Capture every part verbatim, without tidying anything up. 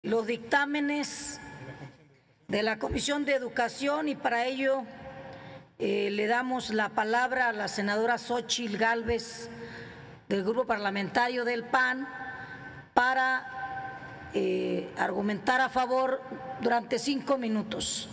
los dictámenes de la Comisión de Educación y para ello eh, le damos la palabra a la senadora Xóchitl Gálvez del Grupo Parlamentario del P A N para eh, argumentar a favor durante cinco minutos.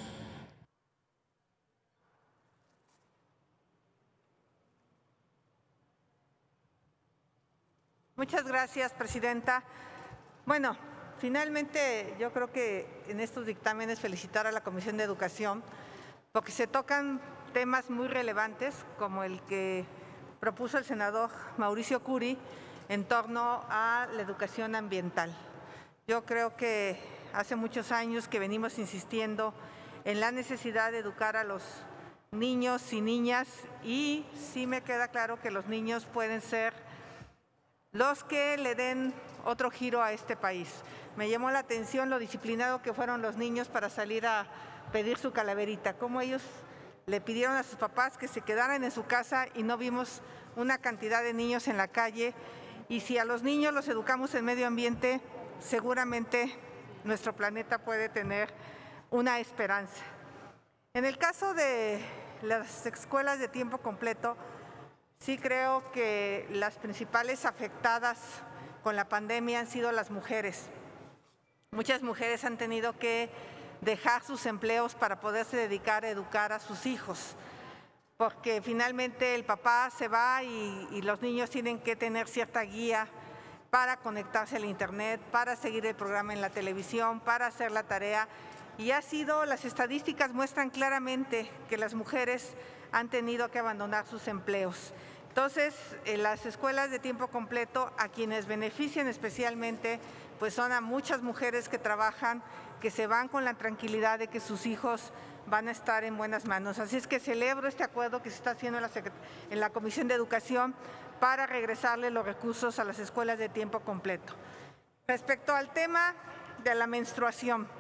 Muchas gracias, presidenta. Bueno, finalmente yo creo que en estos dictámenes felicitar a la Comisión de Educación porque se tocan temas muy relevantes como el que propuso el senador Mauricio Curi en torno a la educación ambiental. Yo creo que hace muchos años que venimos insistiendo en la necesidad de educar a los niños y niñas y sí me queda claro que los niños pueden ser los que le den otro giro a este país. Me llamó la atención lo disciplinado que fueron los niños para salir a pedir su calaverita, cómo ellos le pidieron a sus papás que se quedaran en su casa y no vimos una cantidad de niños en la calle. Y si a los niños los educamos en medio ambiente, seguramente nuestro planeta puede tener una esperanza. En el caso de las escuelas de tiempo completo, sí creo que las principales afectadas con la pandemia han sido las mujeres. Muchas mujeres han tenido que dejar sus empleos para poderse dedicar a educar a sus hijos, porque finalmente el papá se va y, y los niños tienen que tener cierta guía para conectarse al internet, para seguir el programa en la televisión, para hacer la tarea. Y ha sido, las estadísticas muestran claramente que las mujeres han tenido que abandonar sus empleos. Entonces, en las escuelas de tiempo completo, a quienes benefician especialmente, pues son a muchas mujeres que trabajan, que se van con la tranquilidad de que sus hijos van a estar en buenas manos. Así es que celebro este acuerdo que se está haciendo en la, en la Comisión de Educación para regresarle los recursos a las escuelas de tiempo completo. Respecto al tema de la menstruación,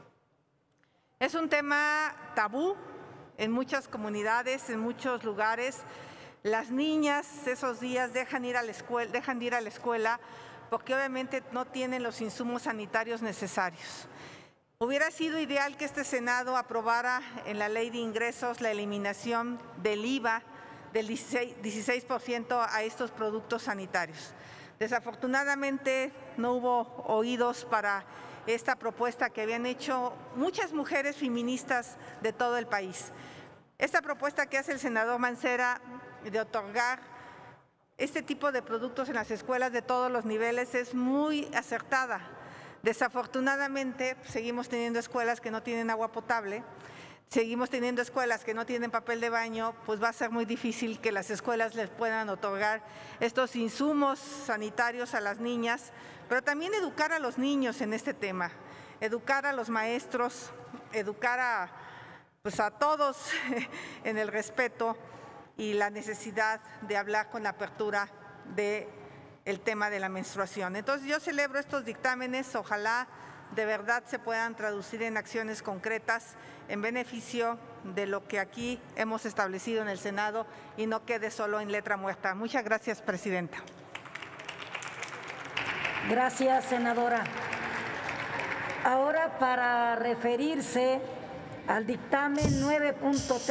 es un tema tabú en muchas comunidades, en muchos lugares. Las niñas esos días dejan, ir a la escuela, dejan de ir a la escuela porque obviamente no tienen los insumos sanitarios necesarios. Hubiera sido ideal que este Senado aprobara en la Ley de Ingresos la eliminación del I V A del dieciséis por ciento a estos productos sanitarios. Desafortunadamente no hubo oídos para esta propuesta que habían hecho muchas mujeres feministas de todo el país. Esta propuesta que hace el senador Mancera de otorgar este tipo de productos en las escuelas de todos los niveles es muy acertada. Desafortunadamente, seguimos teniendo escuelas que no tienen agua potable, seguimos teniendo escuelas que no tienen papel de baño, pues va a ser muy difícil que las escuelas les puedan otorgar estos insumos sanitarios a las niñas, pero también educar a los niños en este tema, educar a los maestros, educar a, pues a todos en el respeto y la necesidad de hablar con la apertura del tema de la menstruación. Entonces yo celebro estos dictámenes, ojalá de verdad se puedan traducir en acciones concretas en beneficio de lo que aquí hemos establecido en el Senado y no quede solo en letra muerta. Muchas gracias, presidenta. Gracias, senadora. Ahora, para referirse al dictamen nueve punto tres.